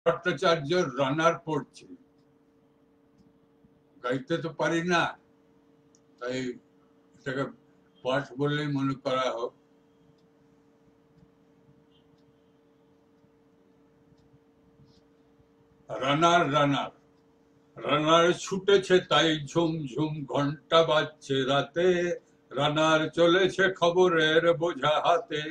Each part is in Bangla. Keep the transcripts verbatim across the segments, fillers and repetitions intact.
ভট্টাচার্য রানার পড়ছি, গাইতে তো পারি না, তাই এটাকে পাঠ বললেই মনে করা হোক। রানার রানার রানার ছুটেছে তাই ঝুম ঝুম ঘন্টা বাজছে রাতে, রানার চলেছে খবরের বোঝা হাতে,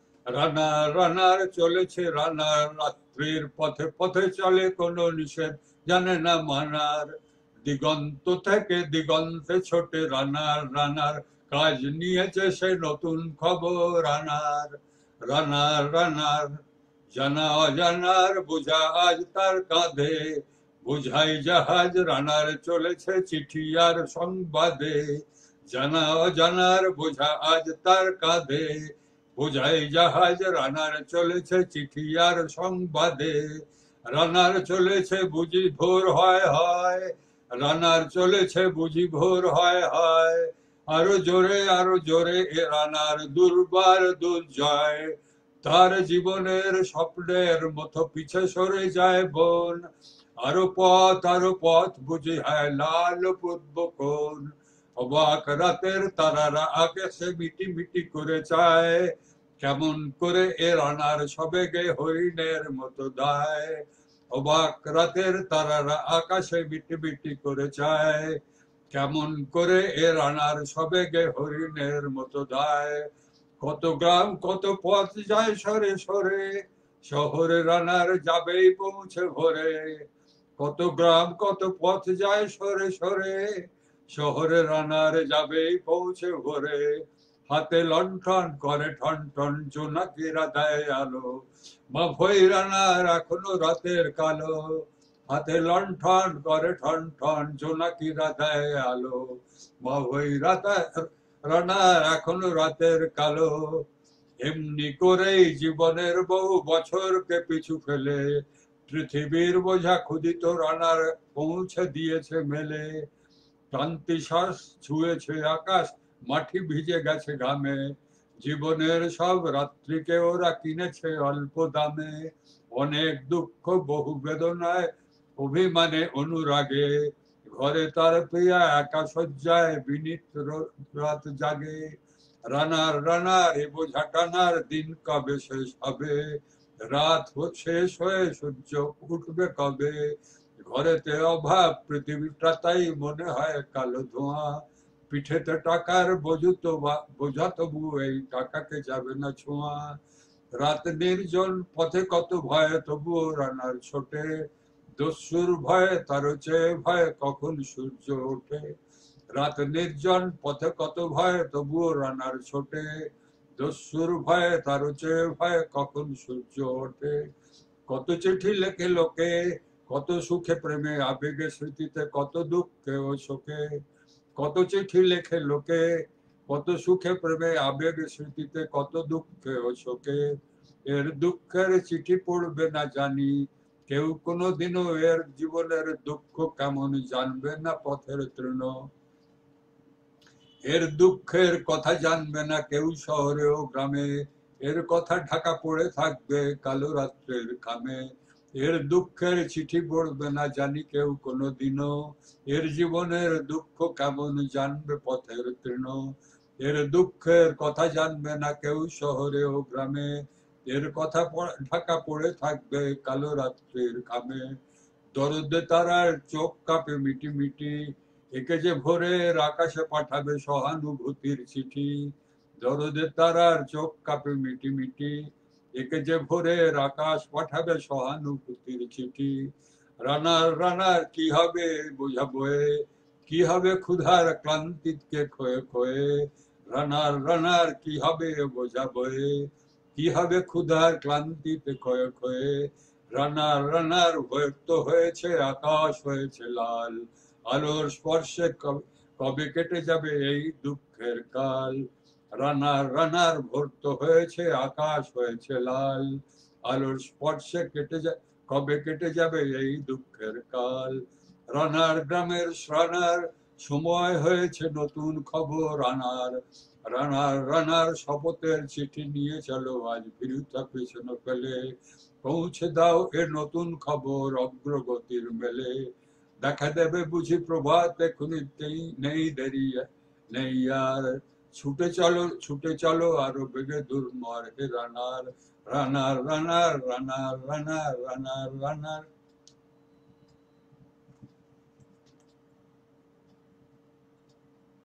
রানার রানার চলেছে রানার রাত্রির পথে পথে চলে কোনো নিষেধ জানে না মানার, দিগন্ত থেকে দিগন্তে ছোটে রানার রানার কাজ নিয়েছে সে নতুন খবর রানার, রানার রানার জানা অজানার বোঝা আজ তার কাঁধে, বোঝাই জাহাজ রানার চলেছে চিঠি আর সংবাদে, জানা অজানার বোঝা আজ তার কাঁধে, বোঝাই জাহাজ রানার চলেছে চিঠি আর সংবাদে, রানার চলেছে বুঝি ভোর হয় হয়, রানার চলেছে বুঝি ভোর হয় হয়, আরো জোরে আরো জোরে এ রানার দুর্বার দুর্জয়, তার জীবনের স্বপ্নের মতো পিছে সরে যায় বন, আরো পথ আরো পথ বুঝি হয় লাল পূর্ব কোন, অবাক রাতের তারারা আকাশে মিটি মিটি করে চায়, কেমন করে এ রানার সবেগে হরিণের মতো দায়, অবাক রাতের তারারা আকাশে মিটি মিটি করে চায়, কেমন করে এ রানার সবেগে হরিণের মতো দায়, কত গ্রাম কত পথ যায় সরে সরে, শহরে রানার যাবেই পৌঁছে ভোরে, কত গ্রাম কত পথ যায় সরে সরে, শহরে রানার যাবেই পৌঁছে ভোরে, হাতে লণ্ঠন করে ঠন ঠন জোনাকিরা দেয় আলো, মাফই রানার এখনো রাতের কালো, হাতে লণ্ঠন করে ঠন ঠন জোনাকিরা দেয় আলো, মাফই রাতের রানার এখনো রাতের কালো, এমনি করেই জীবনের বহু বছরকে পিছু ফেলে, পৃথিবীর বোঝা ক্ষুদিত রানার পৌঁছে দিয়েছে মেলে, ক্লান্তি শ্বাস ছুঁয়েছে আকাশ, মাটি ভিজে গেছে ঘামে, জীবনের সব রাত্রিকে ওরা কিনেছে অল্প দামে, অনেক দুঃখ বহু বেদনায় অভিমানে অনুরাগে, ঘরে তার প্রিয়া একা শয্যায় বিনীত রাত জাগে, রানার রানার এ বোঝা টানার দিন কবে শেষ হবে, রাত শেষ হয়ে সূর্য উঠবে কবে, ঘরেতে অভাব পৃথিবীটা তাই মনে হয় কালো ধোঁয়া, পিঠেতে টাকার বোঝু তো বোঝা তবু এই টাকাকে যাবে না ছোঁয়া, রাত নির্জন পথে কত ভয় তবুও রানার ছোটে, দস্যুর ভয়ে তার চেয়ে ভয় কখন সূর্য ওঠে, রাত নির্জন পথে কত ভয় তবুও রানার ছোটে, দস্যুর ভয়ে তার চেয়ে ভয় কখন সূর্য ওঠে, কত চিঠি লেখে লোকে, কত সুখে প্রেমে আবেগে স্মৃতিতে কত দুঃখে ও শোকে, কত চিঠি লেখে লোকে, কত সুখে প্রেমে আবেগে স্মৃতিতে কত দুঃখে ও শোকে, এর দুঃখের চিঠি পড়বে না জানি কেউ কোনোদিনও, এর জীবনের দুঃখ কেমন জানবে না পথের তৃণ, এর দুঃখের কথা জানবে না কেউ শহরে ও গ্রামে, এর কথা ঢাকা পড়ে থাকবে কালো রাত্রের খামে, এর দুঃখের চিঠি পড়বে না জানি কেউ কোনোদিনও, এর জীবনের দুঃখ কেমন জানবে পথের তৃণ, এর দুঃখের কথা জানবে না কেউ শহরে ও গ্রামে, এর কথা ঢাকা পড়ে থাকবে কালো রাত্রির খামে, দরদে তারার চোখ কাঁপে মিটি মিটি, একে যে ভোরের আকাশে পাঠাবে সহানুভূতির চিঠি, দরদে তারার চোখ কাঁপে মিটি মিটি, একে যে ভোরের আকাশ পাঠাবে সহানুভূতির চিঠি, রানার রানার কি হবে বোঝা বয়ে, কি হবে ক্ষুধার ক্লান্তিকে ক্ষয়ে ক্ষয়ে, রানার রানার কি হবে বোঝা বয়ে, কি হবে ক্ষুধার ক্লান্তিতে ক্ষয়ে ক্ষয়ে, রানার রানার ব্যক্ত হয়েছে আকাশ হয়েছে লাল, আলোর স্পর্শে কবে কেটে যাবে এই দুঃখের কাল, রানার রানার ভর্ত হয়েছে আকাশ হয়েছে লাল, আলোর স্পর্শে কেটে যা কবে কেটে যাবে এই দুঃখের কাল, রানার গ্রামের রানার সময় হয়েছে নতুন খবর রানার, রানার রানার শপথের চিঠি নিয়ে চলো আজ বিরুদ্ধা পেছনে ফেলে, পৌঁছে দাও এ নতুন খবর অগ্রগতির মেলে, দেখা দেবে বুঝি প্রভাত এখনই নেই দেরি নেই আর, ছুটে চলো ছুটে চলো আরো বেগে দুর্মর হে রানার রানার রানার রানার রানার রানার রানার